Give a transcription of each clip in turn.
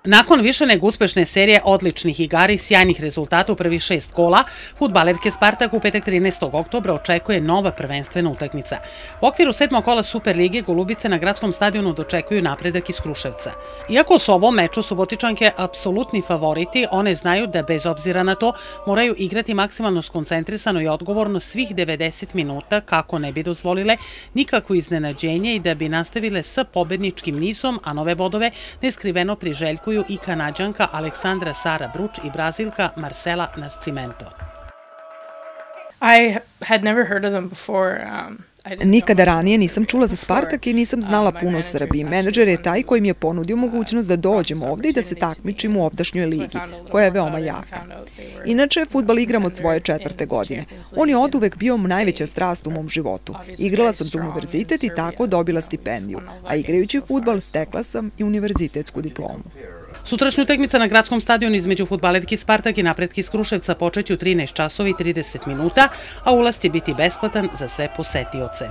Nakon više nego uspešne serije odličnih igara i sjajnih rezultata u prvih 6 kola, fudbalerke Spartak u petak 13. oktobra očekuje nova prvenstvena utakmica. U okviru 7. kola Superlige Golubice na gradskom stadionu dočekuju napredak iz Kruševca. Iako su ovom meču Subotičanke apsolutni favoriti, one znaju da bez obzira na to moraju igrati maksimalno skoncentrisano i odgovorno svih 90 minuta kako ne bi dozvolile nikakvo iznenađenje i da bi nastavile sa pobedničkim nizom, a nove bodove neskriveno priželjkuju i Kanađanka Aleksandra Sara Bruč i Brazilka Marcela Nascimento. Nikada ranije nisam čula za Spartak i nisam znala puno o Srbiji. Menadžer je taj koji mi je ponudio mogućnost da dođem ovde i da se takmičim u ovdašnjoj ligi, koja je veoma jaka. Inače, fudbal igram od svoje 4. godine. On je oduvek bio najveća strast u mom životu. Igrala sam za univerzitet i tako dobila stipendiju, a igrajući fudbal stekla sam i univerzitetsku diplomu. Sutrašnja utakmica na gradskom stadionu između fudbalerki Spartak i Napretki iz Kruševca počeće u 13 časova i 30 minuta, a ulaz će biti besplatan za sve posetioce.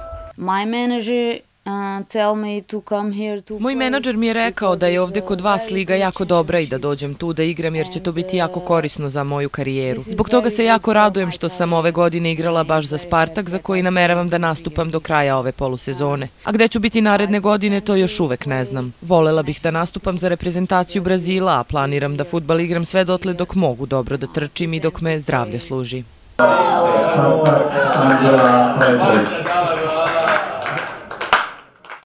Moj menadžer mi je rekao da je ovde kod vas liga jako dobra i da dođem tu da igram jer će to biti jako korisno za moju karijeru. Zbog toga se jako radujem što sam ove godine igrala baš za Spartak za koji nameravam da nastupam do kraja ove polusezone. A gde ću biti naredne godine to još uvek ne znam. Volela bih da nastupam za reprezentaciju Brazila, a planiram da fudbal igram sve dotle dok mogu dobro da trčim i dok me zdravlje služi. Spartak, Anđela Fajtović.